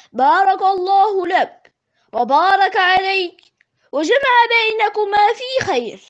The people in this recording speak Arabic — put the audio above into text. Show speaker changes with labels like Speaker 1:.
Speaker 1: بارك الله لك وبارك عليك وجمع بينكما في خير.